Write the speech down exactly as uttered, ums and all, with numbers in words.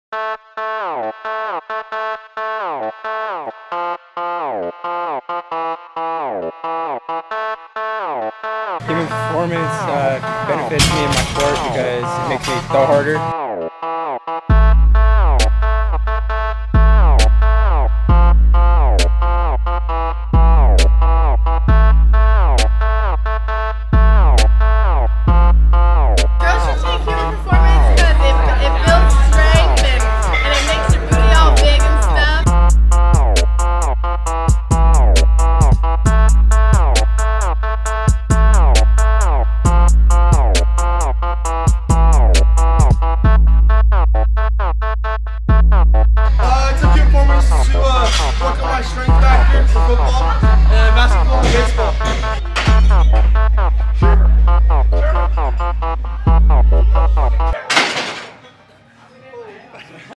Human performance uh, benefits me in my sport because it makes me throw harder.